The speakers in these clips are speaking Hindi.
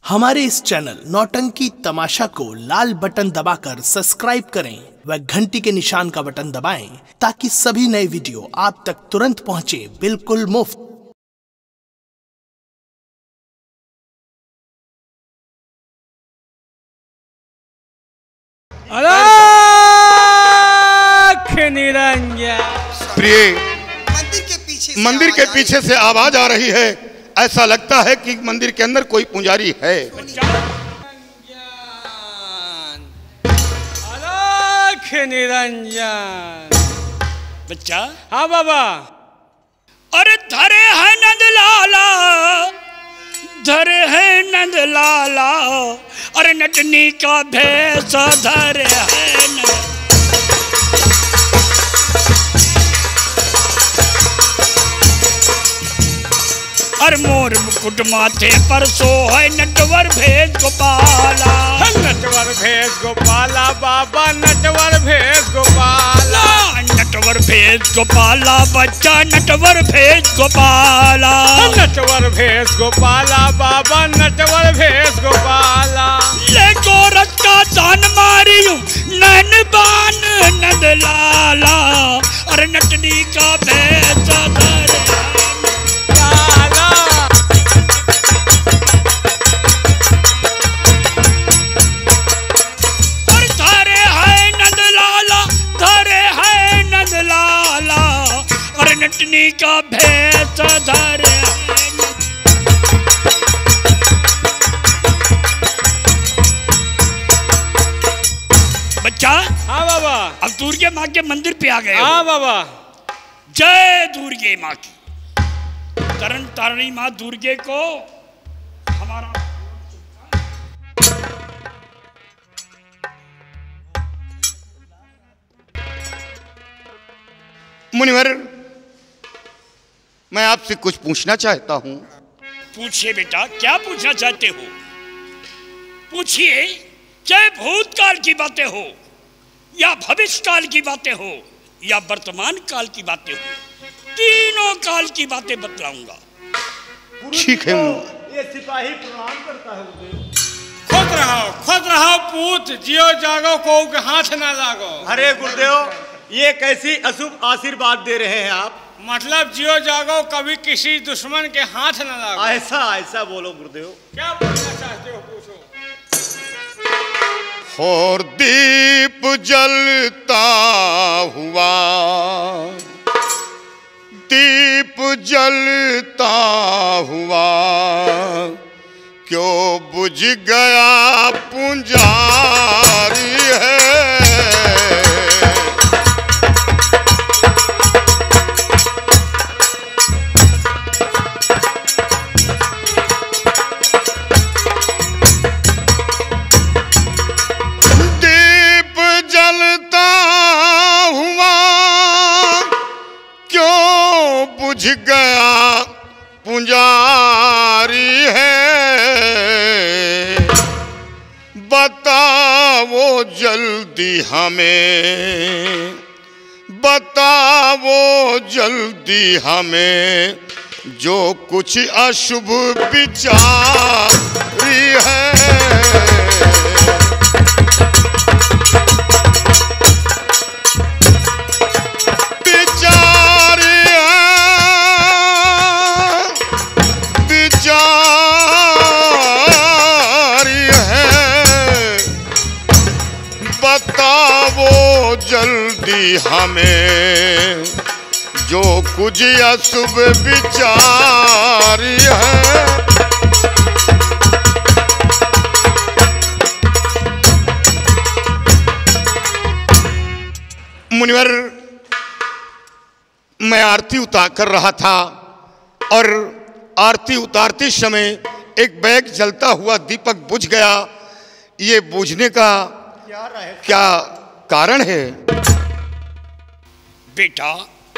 हमारे इस चैनल नौटंकी तमाशा को लाल बटन दबाकर सब्सक्राइब करें व घंटी के निशान का बटन दबाएं ताकि सभी नए वीडियो आप तक तुरंत पहुंचे बिल्कुल मुफ्त। प्रिय, मंदिर के पीछे से आवाज आ रही है। ऐसा लगता है कि मंदिर के अंदर कोई पुजारी है। निरंजन बच्चा। हाँ बाबा। अरे धरे है नंद लाला, धरे है नंद लाला, अरे नटनी का भेष धरे है नंद। अरे मोर मुकुट माथे पर सो है नटवर भेष गोपाला। नटवर भेष गोपाला बाबा, नटवर भेष गोपाला। नटवर भेष गोपाला बच्चा, नटवर भेष गोपाला। नटवर भेष गोपाला बाबा, नटवर भेष गोपाला। ले गोरख का जान मारियूं नैन बान नंद लाला, अरे नटनी का भेष धरे लाला। और धरे है नंद लाला, धरे है नंद लाला, अरे नटनी का भेष धरे है। बच्चा। हाँ बाबा। अब दुर्गे माँ के मंदिर पे आ गए। हाँ बाबा। जय दुर्गे माँ की। तरण तारणी माँ दुर्गे को हमारा मुनिवर, मैं आपसे कुछ पूछना चाहता हूँ। पूछिए बेटा, क्या पूछना चाहते हो? पूछिए। चाहे भूतकाल की बातें हो या भविष्य काल की बातें हो या वर्तमान काल की बातें हो, तीनों काल की बातें बतलाऊंगा। ठीक है। ये सिपाही प्रणाम करता है। खुद रहो पूत, जियो जागो को हाथ ना लागो। अरे गुरुदेव, ये कैसी अशुभ आशीर्वाद दे रहे हैं आप? मतलब जियो जागो, कभी किसी दुश्मन के हाथ ना लागो। ऐसा बोलो गुरुदेव। क्या बोलना चाहते हो पूछो। और दीप जलता हुआ, दीप जलता हुआ, क्यों बुझ गया पुंजारी है। दीप जलता हुआ क्यों बुझ गया पुंजारी है। बताओ जल्दी हमें, बताओ जल्दी हमें, जो कुछ अशुभ विचारी है। बताओ जल्दी हमें, जो कुछ अशुभ विचार है। मुनिवर, मैं आरती उतार कर रहा था और आरती उतारते समय एक बैग जलता हुआ दीपक बुझ गया। ये बुझने का क्या कारण है? बेटा,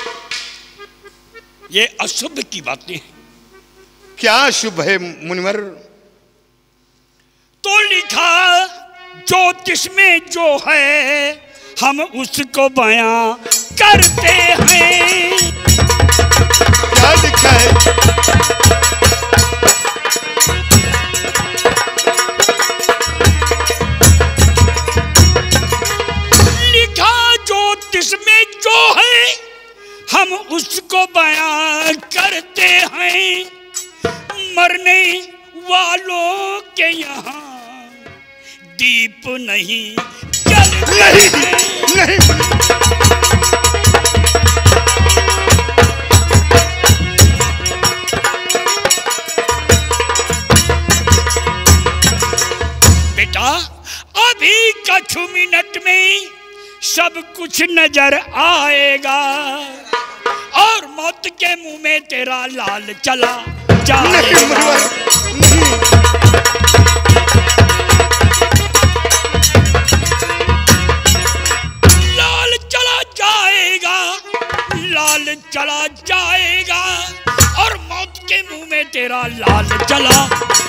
ये अशुभ की बातें हैं। क्या अशुभ है मुनिवर? तो लिखा ज्योतिष में जो है हम उसको बयां करते हैं। क्या लिखा है? वालों के यहाँ दीप नहीं जलते नहीं बेटा, अभी कुछ मिनट में सब कुछ नजर आएगा और मौत के मुंह में तेरा लाल चला जाएगा। लाल चला जाएगा, लाल चला जाएगा और मौत के मुंह में तेरा लाल चला।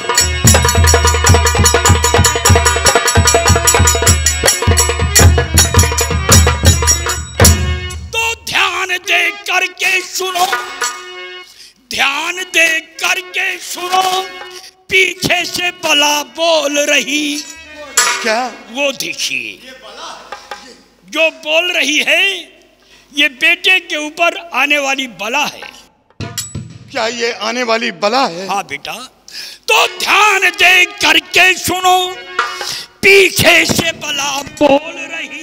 दे करके सुनो, ध्यान दे करके सुनो, पीछे से बला बोल रही। क्या? वो देखिए जो बोल रही है, ये बेटे के ऊपर आने वाली बला है। क्या ये आने वाली बला है? हाँ बेटा, तो ध्यान दे करके सुनो, पीछे से बला बोल रही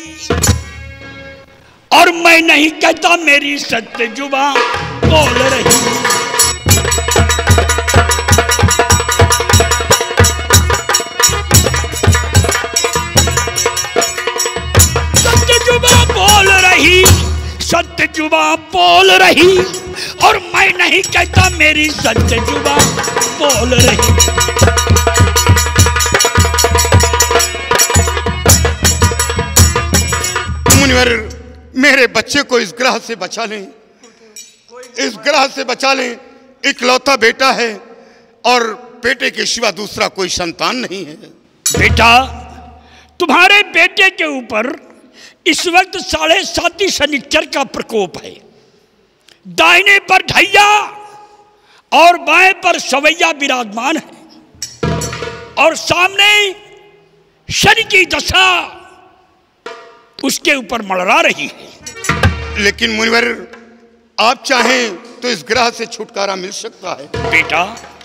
और मैं नहीं कहता, मेरी सत्य जुबान बोल रही। सत्य जुबान बोल रही, सत्य जुबान बोल रही और मैं नहीं कहता, मेरी सत्य जुबान बोल रही। मुनिवर, मेरे बच्चे को इस ग्रह से बचा लें, इस ग्रह से बचा लें। इकलौता बेटा है और बेटे के सिवा दूसरा कोई संतान नहीं है। बेटा, तुम्हारे बेटे के ऊपर इस वक्त 7.5 शनिचर का प्रकोप है। दाहिने पर ढैया और बाएं पर सवैया विराजमान है और सामने शनि की दशा उसके ऊपर मड़रा रही है। लेकिन मुनिवर, आप चाहें तो इस ग्रह से छुटकारा मिल सकता है। बेटा,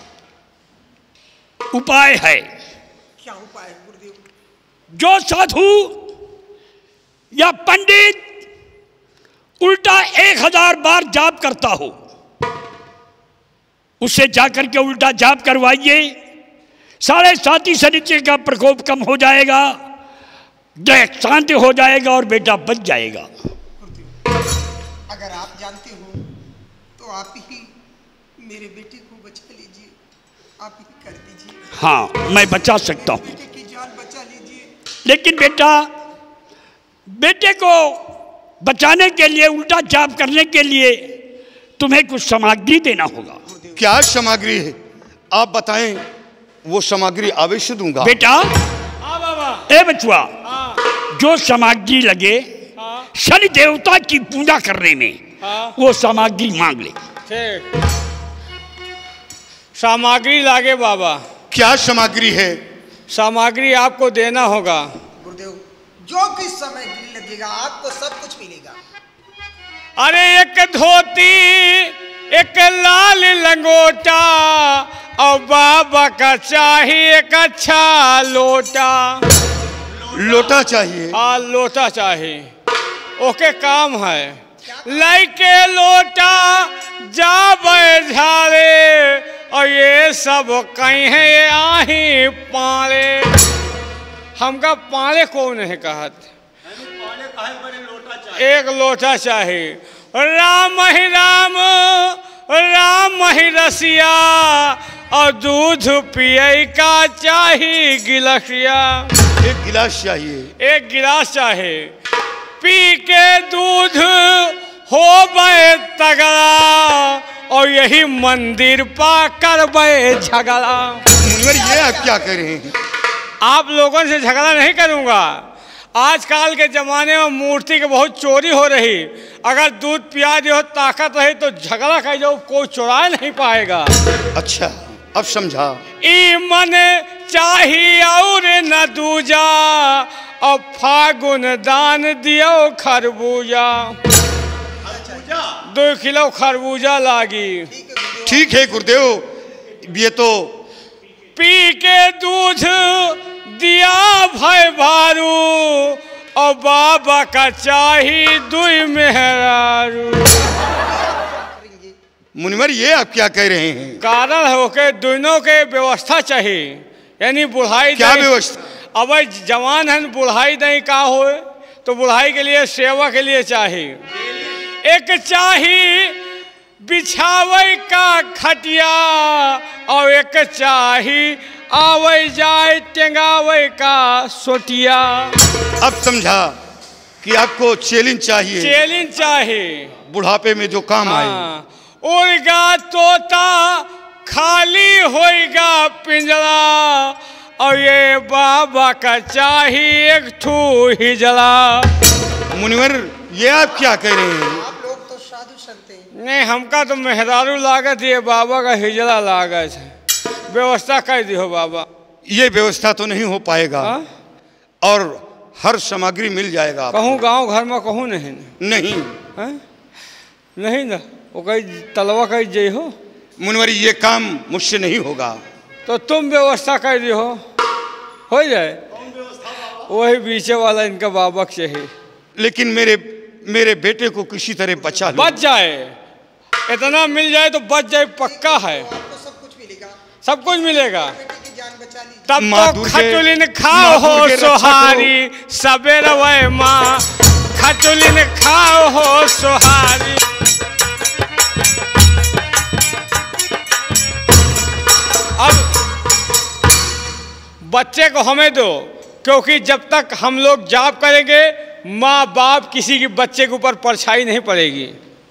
उपाय है। क्या उपाय है गुरुदेव? जो साधु या पंडित उल्टा 1000 बार जाप करता हो, उससे जाकर के उल्टा जाप करवाइए। 7.5 शनिचर का प्रकोप कम हो जाएगा, शांति हो जाएगा और बेटा बच जाएगा। अगर आप जानते हो तो आप ही मेरे बेटे को बचा लीजिए, आप ही कर दीजिए। हाँ, मैं बचा सकता हूँ, बेटे की जान बचा लीजिए। लेकिन बेटा, बेटे को बचाने के लिए, उल्टा जाप करने के लिए तुम्हें कुछ सामग्री देना होगा। क्या सामग्री है? आप बताएं, वो सामग्री अवश्य दूंगा। बेटा, ए बचुआ, जो सामग्री लगे शनि देवता की पूजा करने में, वो सामग्री मांग ले। ठीक, सामग्री लागे बाबा। क्या सामग्री है? सामग्री आपको देना होगा। गुरुदेव, जो किस समय लगेगा आपको सब कुछ मिलेगा। अरे एक धोती, एक लाल लंगोटा और बाबा का चाहिए एक अच्छा लोटा। लोटा चाहिए? हाँ, लोटा चाहिए। ओके, काम है। लाइके लोटा जाबे झाले और ये सब कहीं है ये आही पाले। हमका पाले कौन है कहत? एक लोटा चाहिए। राम ही राम, राम ही रसिया और दूध पिए का चाहिए गिलसिया। एक गिलास चाहिए। एक गिलास चाहिए। पी के दूध हो बे तगड़ा और यही मंदिर पा कर बे झगड़ा। मुनिवर, ये आप क्या कर रहे हैं? आप लोगों से झगड़ा नहीं करूंगा। आजकल के ज़माने में मूर्ति की बहुत चोरी हो रही। अगर दूध पिया दो, ताकत रही तो झगड़ा कर जाओ, कोई चुरा नहीं पाएगा। अच्छा, अब समझा। ई मन चाहिए और न दूजा और फागुन दान दियो खरबूजा। 2 किलो खरबूजा लागी। ठीक है गुरुदेव, ये तो पी के दूध दिया भय भारू और बाबा का चाही दुई मेहरारू। मुनिवर ये आप क्या कह रहे हैं? कारण हो के दोनों के व्यवस्था चाहिए, यानी बुढ़ाई क्या व्यवस्था? अब जवान है बुढ़ाई नहीं का हो तो बुढ़ाई के लिए सेवा के लिए चाहिए। एक चाहिए बिछावे का खटिया और एक चाहिए आवे जाए टेंगावे का सोटिया। अब समझा कि आपको चैलेंज चाहिए। चैलेंज चाहिए बुढ़ापे में जो काम आए। उड़गा तोता खाली होएगा पिंजरा और ये बाबा का चाहिए एक ठू हिजड़ा। मुनिवर ये आप क्या कह रहे हैं? आप लोग तो साधु संत हैं। नहीं हमका तो मेहरारू लागत ये बाबा का हिजड़ा लागत है। व्यवस्था कर दी हो बाबा। ये व्यवस्था तो नहीं हो पाएगा। और हर सामग्री मिल जाएगा। कहूँ गांव घर में कहूँ नहीं नहीं है? नहीं ना वो कहीं तलवा कहीं जई हो। मुनिवर ये काम मुझसे नहीं होगा। तो तुम व्यवस्था कर दी हो जाए। वही पीछे वाला इनका बाबा चाहिए। लेकिन मेरे बेटे को किसी तरह बचा लो। बच जाए, इतना मिल जाए तो बच जाए पक्का है। आपको सब कुछ मिलेगा। सब कुछ मिलेगा। बेटे की जान बचा ली। तब तो खचुलिन खाओ हो सोहारी सबेर वह माँ खचुलिन खाओ हो सोहारी। अब बच्चे को हमें दो, क्योंकि जब तक हम लोग जाप करेंगे माँ बाप किसी के बच्चे के ऊपर परछाई नहीं पड़ेगी।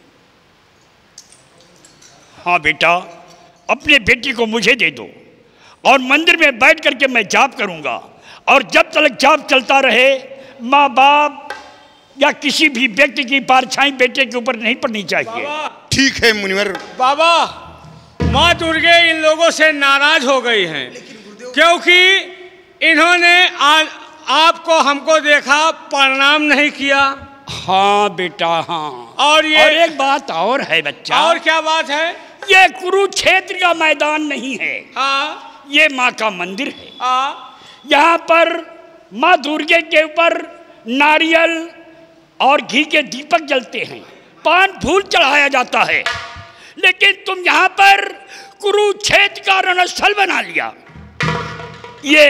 हाँ बेटा, अपने बेटी को मुझे दे दो और मंदिर में बैठ करके मैं जाप करूंगा। और जब तक जाप चलता रहे माँ बाप या किसी भी व्यक्ति की परछाई बेटे के ऊपर नहीं पड़नी चाहिए। ठीक है मुनिवर। बाबा माँ दुर्गे इन लोगों से नाराज हो गई हैं, क्योंकि इन्होंने आपको हमको देखा प्रणाम नहीं किया। हाँ बेटा हाँ। और एक बात और है बच्चा। और क्या बात है? ये कुरुक्षेत्र का मैदान नहीं है। हाँ ये माँ का मंदिर है। हाँ यहाँ पर माँ दुर्गे के ऊपर नारियल और घी के दीपक जलते हैं, पान फूल चढ़ाया जाता है। लेकिन तुम यहाँ पर कुरुक्षेत्र का रणस्थल बना लिया। ये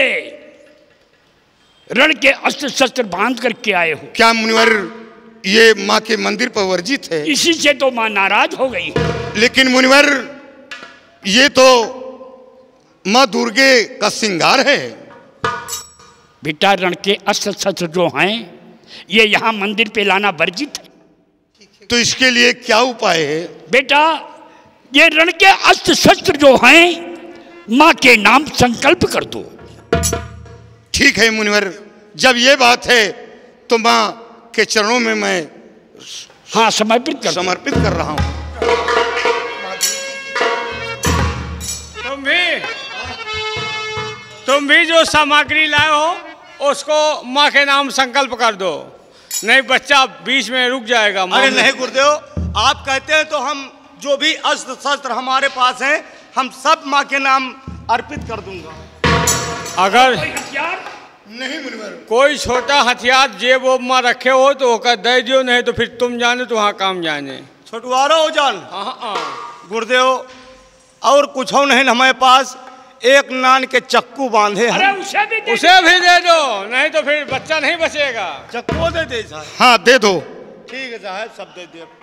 रण के अस्त्र शस्त्र बांध करके आए हो। क्या मुनिवर ये माँ के मंदिर पर वर्जित है? इसी से तो माँ नाराज हो गई है। लेकिन मुनिवर ये तो माँ दुर्गे का श्रृंगार है। बेटा रण के अस्त्र शस्त्र जो हैं ये यहाँ मंदिर पे लाना वर्जित है। तो इसके लिए क्या उपाय है? बेटा ये रण के अस्त्र शस्त्र जो हैं माँ के नाम संकल्प कर दो। ठीक है मुनिवर, जब ये बात है तो माँ के चरणों में मैं हाँ समर्पित कर रहा हूँ। तुम भी जो सामग्री लाए हो उसको माँ के नाम संकल्प कर दो, नहीं बच्चा बीच में रुक जाएगा। अरे नहीं गुरुदेव, आप कहते हैं तो हम जो भी अस्त्र शस्त्र हमारे पास हैं हम सब माँ के नाम अर्पित कर दूंगा। अगर हथियार नहीं मुनिवर, कोई छोटा हथियार जेब वो माँ रखे हो तो होकर दे दियो, नहीं तो फिर तुम जाने तो वहाँ काम जाने। छोटवारो हो जान। हाँ गुरुदेव और कुछ हो नहीं हमारे पास, एक नान के चक्कू बांधे हैं। अरे उसे भी दे दो, नहीं तो फिर बच्चा नहीं बचेगा। चक्कू दे दे साहब। हाँ दे दो। ठीक है साहब, सब दे दे।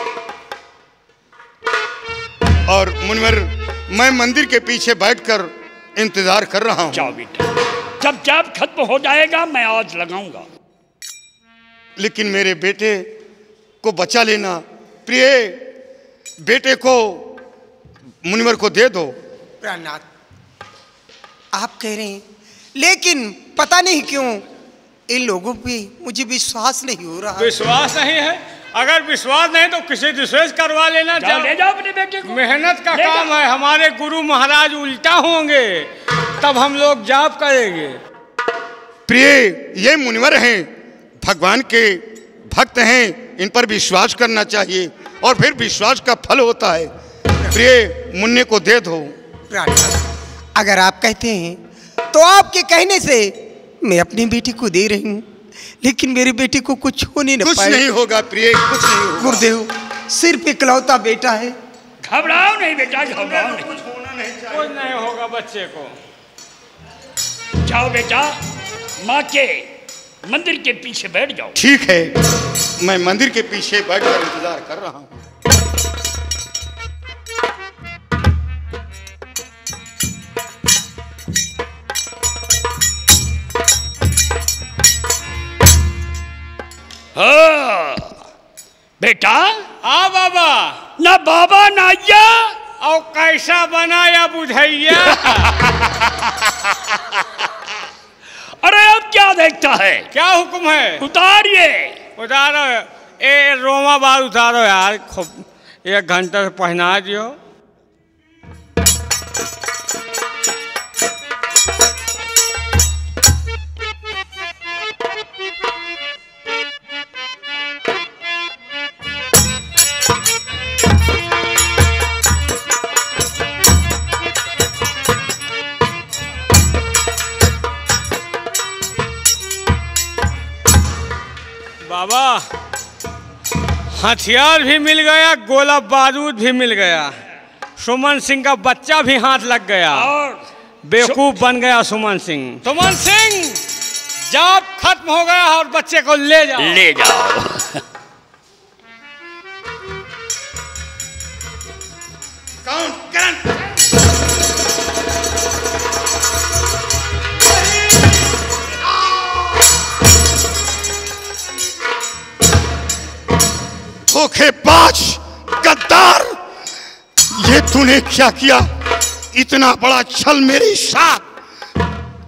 और मुनिवर मैं मंदिर के पीछे बैठकर इंतजार कर रहा हूँ। जाओ बेटा, जब जाप खत्म हो जाएगा मैं आज लगाऊंगा। लेकिन मेरे बेटे को बचा लेना। प्रिय बेटे को मुनिवर को दे दो। प्राणनाथ आप कह रहे हैं, लेकिन पता नहीं क्यों इन लोगों पे मुझे विश्वास नहीं हो रहा। विश्वास नहीं है? अगर विश्वास नहीं तो किसी दूसरे से करवा लेना। ले जाओ अपने बेटे को। मेहनत का काम है, हमारे गुरु महाराज उल्टा होंगे तब हम लोग जाप करेंगे। प्रिय ये मुनिवर हैं, भगवान के भक्त हैं, इन पर विश्वास करना चाहिए और फिर विश्वास का फल होता है। प्रिय मुन्ने को दे दो। प्राणनाथ अगर आप कहते हैं तो आपके कहने से मैं अपनी बेटी को दे रही हूँ, लेकिन मेरी बेटी को कुछ होने न पाए। कुछ नहीं होगा प्रिय, कुछ नहीं होगा। गुरुदेव, सिर्फ इकलौता बेटा है। घबराओ नहीं बेटा, घबराओ नहीं, कुछ नहीं होगा बच्चे को। जाओ बेटा, माँ के मंदिर के पीछे बैठ जाओ। ठीक है, मैं मंदिर के पीछे बैठकर इंतजार कर रहा हूँ। बेटा। हाँ बाबा। ना बाबा ना या और कैसा बनाया बुझैया। अरे अब क्या देखता है? क्या हुक्म है? उतारिए। उतारो, ए रोमा बाल उतारो यार, खूब 1 घंटे से पहना दियो। बाबा, हथियार भी मिल गया, गोला बारूद भी मिल गया, सुमन सिंह का बच्चा भी हाथ लग गया और बेवकूफ बन गया सुमन सिंह। सुमन सिंह, जाप खत्म हो गया और बच्चे को ले जाओ। ले जाओ। धोखेबाज, गद्दार, ये तूने क्या किया? इतना बड़ा छल मेरे साथ।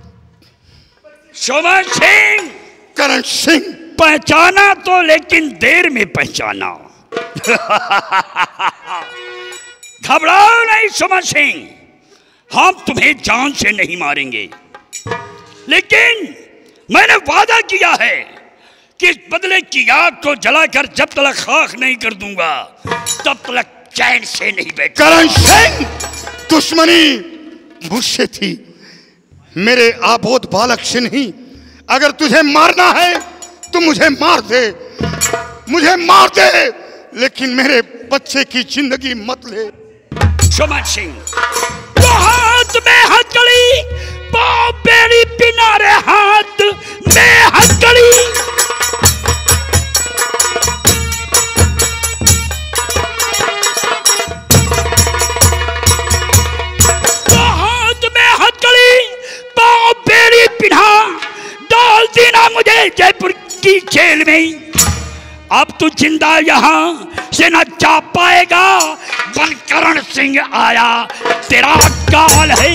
सुमन सिंह। करण सिंह। पहचाना तो, लेकिन देर में पहचाना। घबराओ नहीं सुमन सिंह, हम तुम्हें जान से नहीं मारेंगे, लेकिन मैंने वादा किया है कि इस बदले की आग को जलाकर जब तक खाक नहीं कर दूंगा तब तक चैन से नहीं बैठ। करण सिंह, दुश्मनी मुझसे थी, मेरे आबोध बालक से नहीं। अगर तुझे मारना है तो मुझे मार दे, मुझे मार दे, लेकिन मेरे बच्चे की जिंदगी मत ले। सुमन सिंह, वो हाथ में हथकड़ी, पाँव बेड़ी पिनारे हाथ में हथकड़ी। वो हाथ में हथकड़ी, पाँव बेड़ी पिना, डाल देना मुझे जयपुर की जेल में। अब तू जिंदा यहाँ से न जा पाएगा, बनकरण सिंह आया तेरा काल है।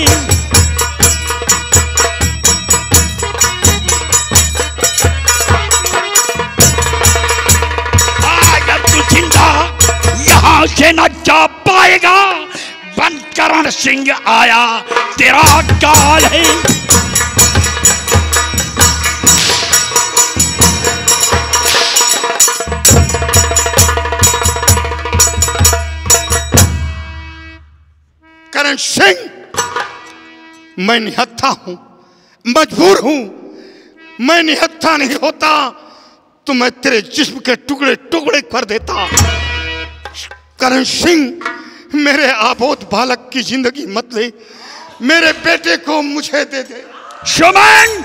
आज अब तू जिंदा यहाँ से न जा पाएगा, बनकरण सिंह आया तेरा काल है। करण सिंह, मैं निहत्था हूं, मजबूर हूं। मैं निहत्था नहीं होता तो मैं तेरे जिस्म के टुकड़े टुकड़े कर देता। करण सिंह, मेरे आबोध बालक की जिंदगी मत ले, मेरे बेटे को मुझे दे दे। सुमन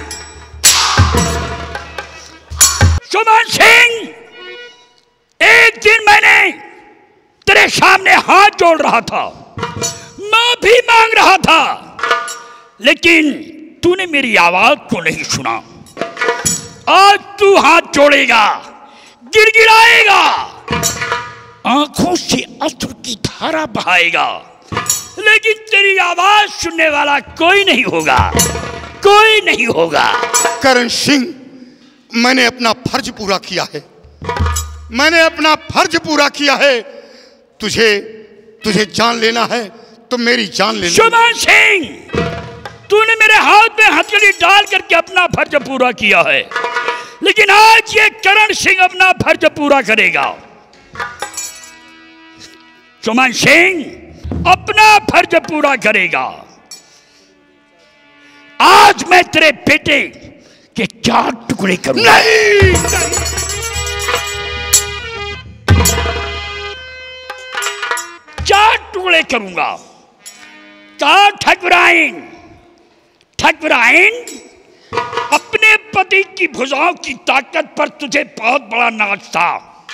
सिंह, एक दिन मैंने तेरे सामने हाथ जोड़ रहा था, माफी मांग रहा था, लेकिन तूने मेरी आवाज को नहीं सुना। आज तू हाथ जोड़ेगा, गिड़गिड़ाएगा, आंखों से अश्रु की धारा बहाएगा, लेकिन तेरी आवाज सुनने वाला कोई नहीं होगा, कोई नहीं होगा। करण सिंह, मैंने अपना फर्ज पूरा किया है, मैंने अपना फर्ज पूरा किया है। तुझे जान लेना है तो मेरी जान ले। सुमन सिंह, तूने मेरे हाथ में हथकड़ी डाल करके अपना फर्ज पूरा किया है, लेकिन आज ये करण सिंह अपना फर्ज पूरा करेगा। सुमन सिंह अपना फर्ज पूरा करेगा। आज मैं तेरे बेटे के 4 टुकड़े करूंगा। नहीं, चार टुकड़े करूंगा। कहा ठकुराइन, ठकुराइन अपने पति की भुजाओं की ताकत पर तुझे बहुत बड़ा नाज था,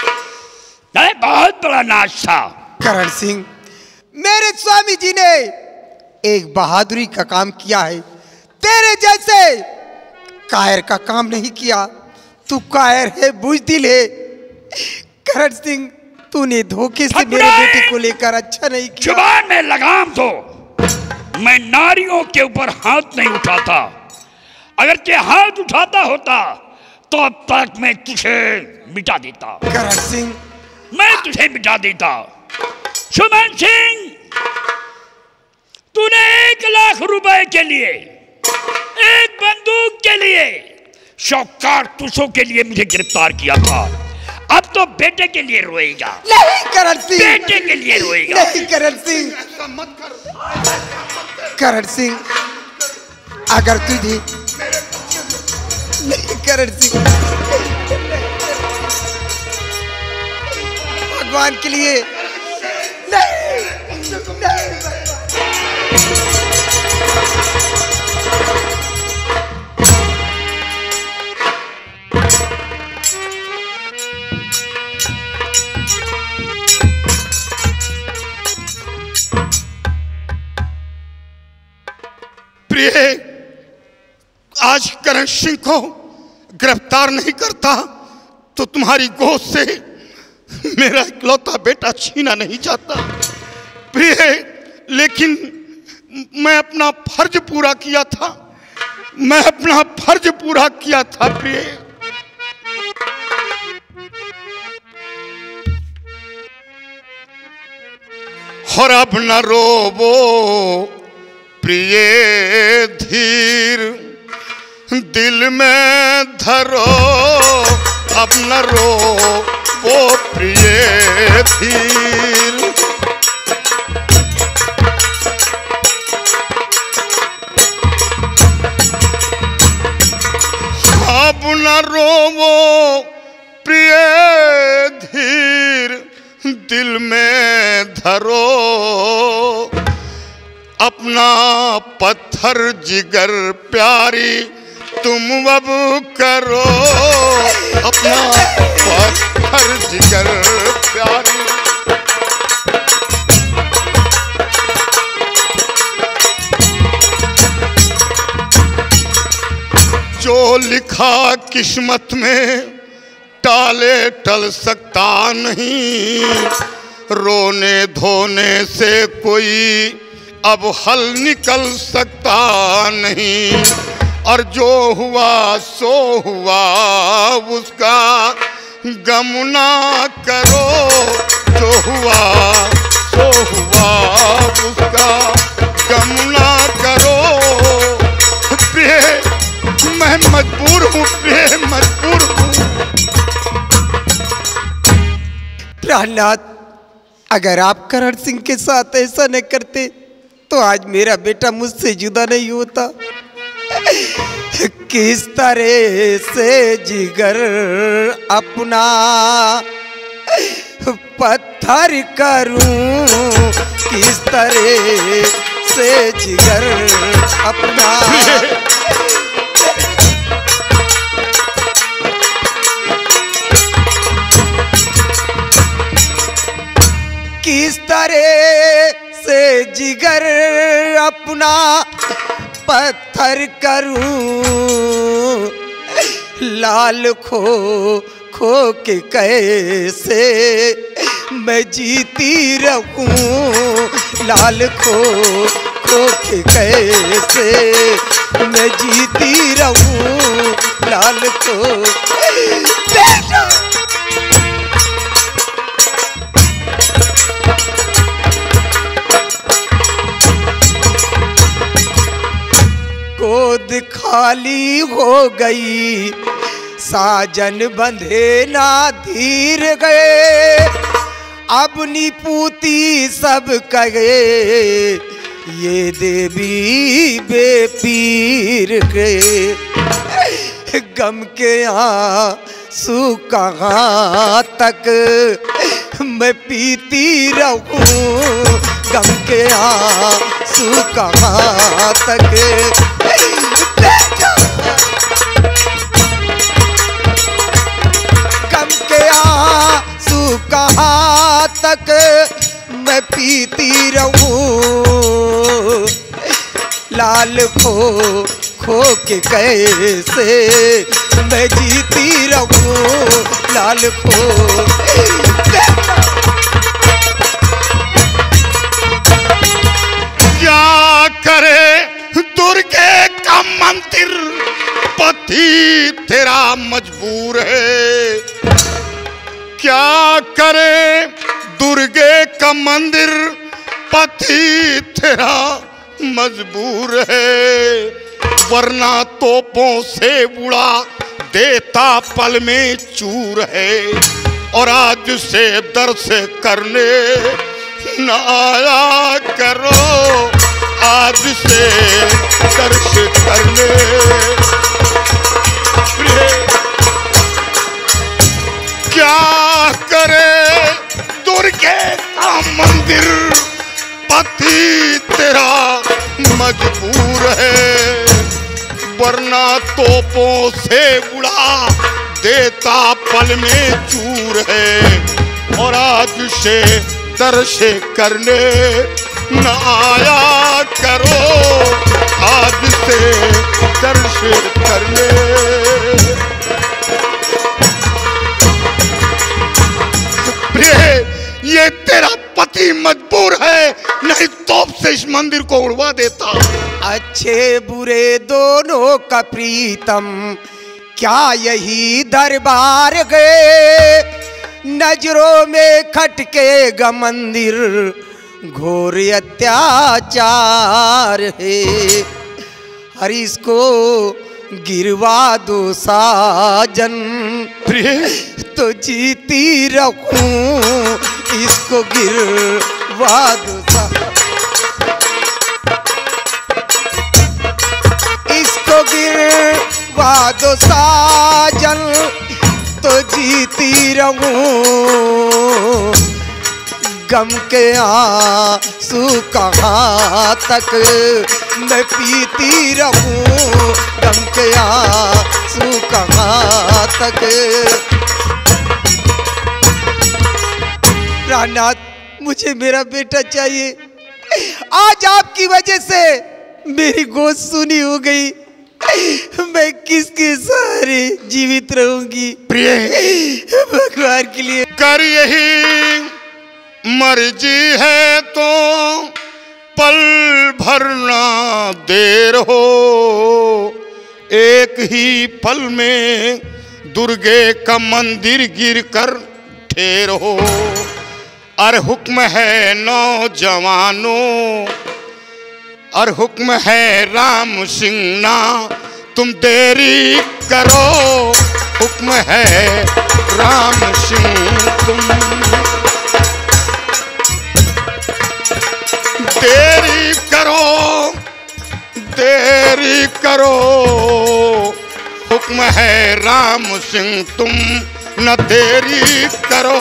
बहुत बड़ा नाज था। करण सिंह, मेरे स्वामी जी ने एक बहादुरी का काम किया है, तेरे जैसे कायर का काम नहीं किया। तू कायर है, बुजदिल है। करण सिंह, तूने धोखे से मेरे बेटे को लेकर अच्छा नहीं किया। जुबान में लगाम दो। मैं नारियों के ऊपर हाथ नहीं उठाता। अगर ते हाथ उठाता होता तो अब तक मैं तुझे मिटा देता। करण सिंह, मैं तुझे मिटा देता। सुमन सिंह, तूने 1 लाख रुपए के लिए, 1 बंदूक के लिए, 100 कारतूसों के लिए मुझे गिरफ्तार किया था। अब तो बेटे के लिए रोएगा। नहीं करण सिंह, बेटे के लिए रोएगा। नहीं करण सिंह, करण सिंह, अगर तुझे नहीं करण सिंह, भगवान के लिए नहीं, नहीं। प्रिय, आज करण सिंह को गिरफ्तार नहीं करता तो तुम्हारी गोद से मेरा इकलौता बेटा छीना नहीं जाता। प्रिय, लेकिन मैं अपना फर्ज पूरा किया था, मैं अपना फर्ज पूरा किया था। प्रिय, और अब न रोवो प्रिय धीर, दिल में धरो, अब न रोवो प्रिय धीर। अब न रोवो प्रिय धीर, दिल में धरो, अपना पत्थर जिगर प्यारी तुम अब करो, अपना पत्थर जिगर प्यारी। जो लिखा किस्मत में टाले टल सकता नहीं, रोने धोने से कोई अब हल निकल सकता नहीं। और जो हुआ सो हुआ उसका गम ना करो, जो हुआ सो हुआ उसका गम ना करो। प्रिय, मैं मजबूर हूँ, प्रिय मजबूर हूँ। प्रहलाद, अगर आप करण सिंह के साथ ऐसा न करते तो आज मेरा बेटा मुझसे जुदा नहीं होता। किस तरह से जिगर अपना पत्थर करूं, किस तरह से जिगर अपना। किस तरह से जिगर अपना पत्थर करूं, लाल खो खो के कैसे मैं जीती रहूं, लाल खो खो के कैसे मैं जीती रहूं, लाल खो। बेटा, गोद खाली हो गई, साजन बंधे ना धीर गए, अब निपूती सब कहे ये देवी बेपीर के गम के आंसू कहाँ तक मैं पीती रहूं, गम के आंसू कहाँ तक। गम के आंसू कहाँ तक मैं पीती रहूं, लाल खो के कैसे मैं जीती रहूं, लाल खो। क्या करे दुर्गे का मंदिर, पति तेरा मजबूर है। क्या करे दुर्गे का मंदिर, पति तेरा मजबूर है। वरना तोपों से उड़ा देता पल में चूर है। और आज से दर्श करने न आया करो, आज से दर्श करने। क्या करे दुर्गे का मंदिर, पति तेरा मजबूर है। वरना तोपों से उड़ा देता पल में चूर है। और आज से दर्श करने न आया करो, आज से दर्श करने। प्रिय, ये तेरा पति मजबूर है, नहीं तोप से इस मंदिर को उड़वा देता। अच्छे बुरे दोनों का प्रीतम, क्या यही दरबार गए। नजरों में खटकेगा मंदिर, घोर अत्याचार है। हर इसको गिरवा दो साजन, तो जीती रहूं, इसको गिरवा दो इसको गिरवा दो साजन, तो जीती रहूं। गम के आंसू कहाँ तक मैं पीती रहूं, गम के आंसू कहाँ तक। प्राणनाथ, मुझे मेरा बेटा चाहिए। आज आपकी वजह से मेरी गोद सुनी हो गई। मैं किसके सहारे जीवित रहूंगी। प्रिय, भगवान के लिए कर यही मर्जी है तो पल भरना देर हो। एक ही पल में दुर्गे का मंदिर गिर कर ठेर हो। और हुक्म है नौजवानों, और हुक्म है राम सिंह ना तुम देरी करो। हुक्म है राम सिंह तुम देरी करो, देरी करो। हुक्म है राम सिंह तुम न देरी करो।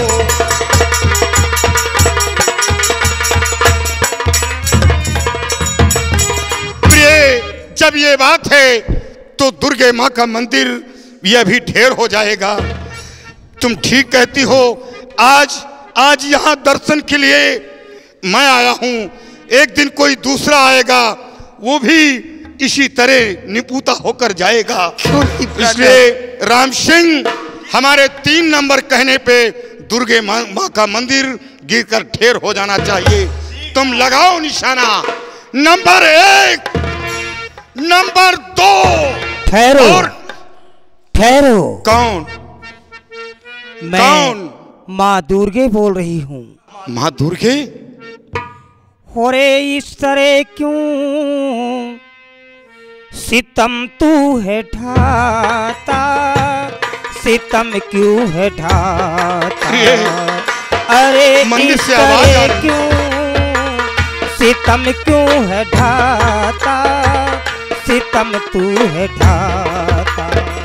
जब ये बात है तो दुर्गे माँ का मंदिर यह भी ढेर हो जाएगा। तुम ठीक कहती हो। आज यहाँ दर्शन के लिए मैं आया हूँ। एक दिन कोई दूसरा आएगा, वो भी इसी तरह निपुता होकर जाएगा। इसलिए राम सिंह, हमारे 3 नंबर कहने पे दुर्गे माँ का मंदिर गिरकर ढेर हो जाना चाहिए। तुम लगाओ निशाना। Number 1, number 2। ठहरो, ठहरो। कौन? मैं कौन? माँ दुर्गे बोल रही हूँ। माँ दुर्गे? होरे इस तरह क्यों सितम तू है ढाता, सितम क्यों है ढाता। अरे मंदिर इस से आवाज आ तरह रही। क्यों सितम क्यों है ढाता, सितम तू है ढाता।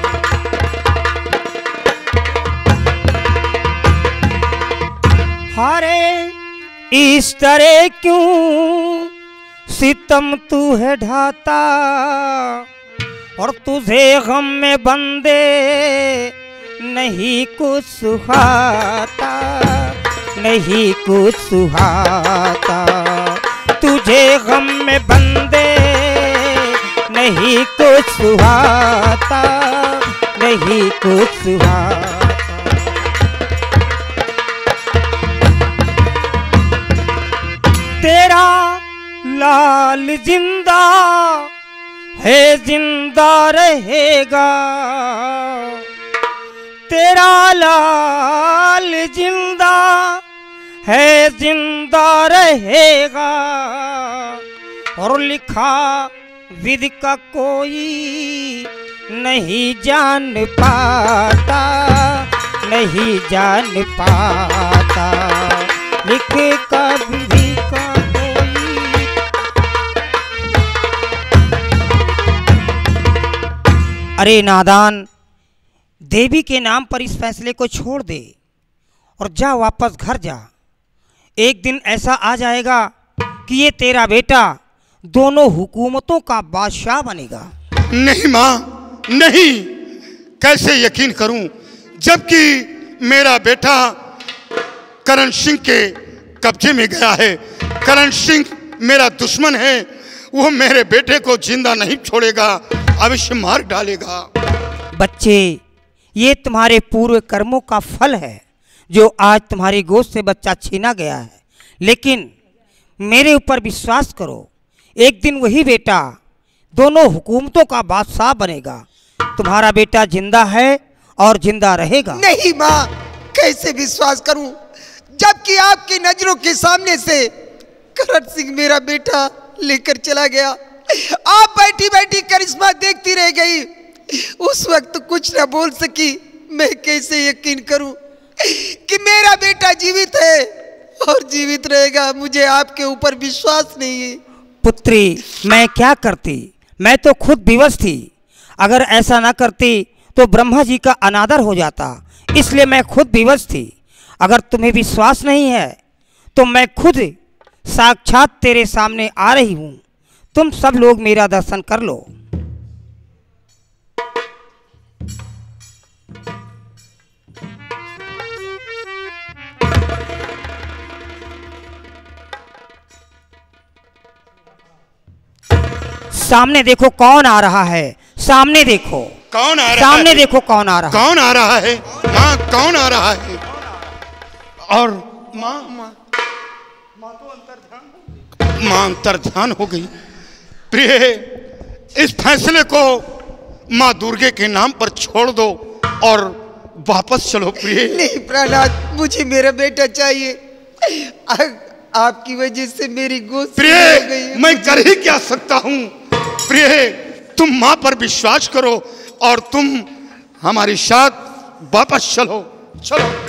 हरे इस तरह क्यों सितम तू है ढाता, और तुझे गम में बंदे नहीं कुछ सुहाता, नहीं कुछ सुहाता। तुझे गम में बंदे नहीं कुछ सुहाता, नहीं कुछ सुहाता। तेरा लाल जिंदा है, जिंदा रहेगा। तेरा लाल जिंदा है, जिंदा रहेगा। और लिखा विधि का कोई नहीं जान पाता, नहीं जान पाता। लिखे का विधि का कोई। अरे नादान, देवी के नाम पर इस फैसले को छोड़ दे और जा वापस घर जा। एक दिन ऐसा आ जाएगा कि ये तेरा बेटा दोनों हुकूमतों का बादशाह बनेगा। नहीं माँ, नहीं, कैसे यकीन करूं जबकि मेरा बेटा करण सिंह के कब्जे में गया है। करण सिंह मेरा दुश्मन है, वो मेरे बेटे को जिंदा नहीं छोड़ेगा, अवश्य मार डालेगा। बच्चे, ये तुम्हारे पूर्व कर्मों का फल है जो आज तुम्हारी गोद से बच्चा छीना गया है। लेकिन मेरे ऊपर विश्वास करो, एक दिन वही बेटा दोनों हुकूमतों का बादशाह बनेगा। तुम्हारा बेटा जिंदा है और जिंदा रहेगा। नहीं माँ, कैसे विश्वास करूं जबकि आपकी नजरों के सामने से करण सिंह मेरा बेटा लेकर चला गया। आप बैठी बैठी करिश्मा देखती रह गई, उस वक्त कुछ न बोल सकी। मैं कैसे यकीन करूं कि मेरा बेटा जीवित है और जीवित रहेगा। मुझे आपके ऊपर विश्वास नहीं है। पुत्री, मैं क्या करती, मैं तो खुद विवश थी। अगर ऐसा ना करती तो ब्रह्मा जी का अनादर हो जाता, इसलिए मैं खुद विवश थी। अगर तुम्हें विश्वास नहीं है तो मैं खुद साक्षात तेरे सामने आ रही हूँ। तुम सब लोग मेरा दर्शन कर लो। सामने देखो कौन आ रहा है, सामने देखो कौन आ रहा सामने है? देखो कौन आ रहा है। कौन आ रहा है? माँ, कौन आ रहा है? और माँ अंतर्ध्यान हो गई। प्रिय, इस फैसले को माँ दुर्गे के नाम पर छोड़ दो और वापस चलो। प्रिय नहीं प्रहलाद, मुझे मेरा बेटा चाहिए। आपकी वजह से मेरी गोद प्रिय, हो गई है। मैं कर ही क्या सकता हूँ। प्रिय, तुम माँ पर विश्वास करो और तुम हमारे साथ वापस चलो। चलो।